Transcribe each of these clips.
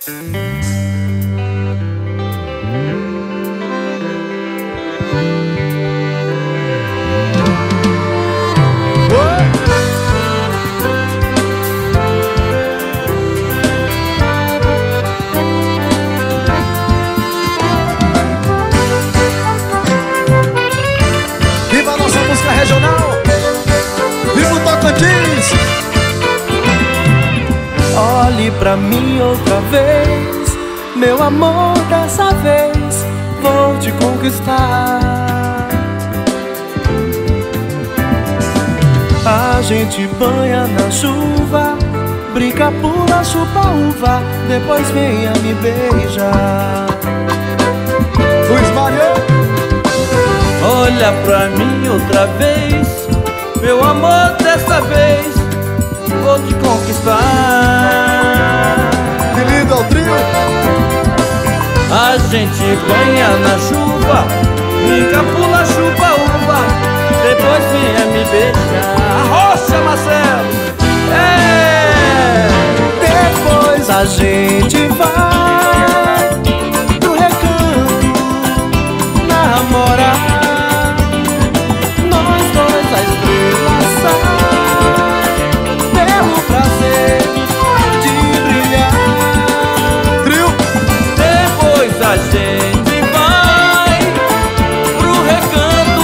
Viva a nossa música regional! Viva o Tocantins! Olhe pra mim outra vez, meu amor, dessa vez vou te conquistar. A gente banha na chuva, brinca, pula, chupa uva, depois venha me beijar. Luiz Maria! Olha pra mim outra vez, meu amor, dessa vez vou te conquistar. Que lindo é o trio! A gente banha na chuva, brinca, pula, chupa uva, depois venha me beijar. Arrocha, Marcelo! Depois a gente vai pro recanto namorar. Nós dois a estrela sai pelo prazer de brilhar. Trio! Depois a gente vai pro recanto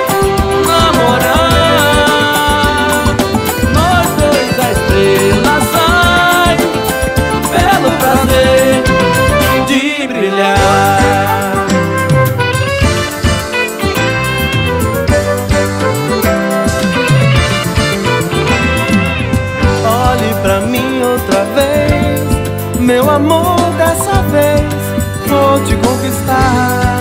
namorar. Nós dois a estrela sai pelo prazer de brilhar. Olhe pra mim outra vez, meu amor, dessa vez vou te conquistar.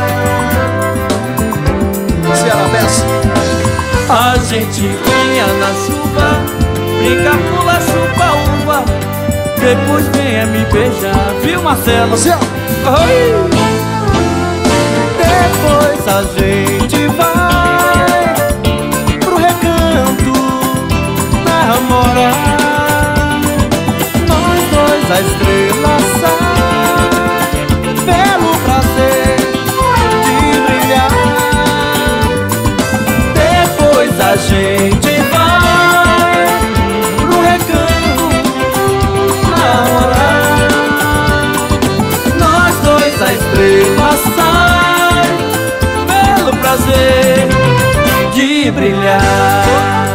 Ceará Bessa! A gente ganha na chuva, brinca, pula, chupa uva, depois venha me beijar. Viu, Marcelo? Marcelo! Oi! Depois a gente vai pro recanto namorar. Nós dois a estrela sai pelo prazer de brilhar. Depois a gente vai pro recanto namorar. Nós dois a estrela sai pelo prazer de brilhar.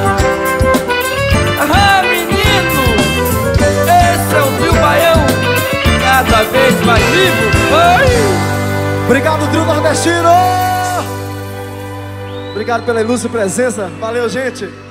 Ah, menino, esse é o trio Baião, cada vez mais vivo. Oi! Obrigado, trio nordestino! Obrigado pela ilustre presença. Valeu, gente!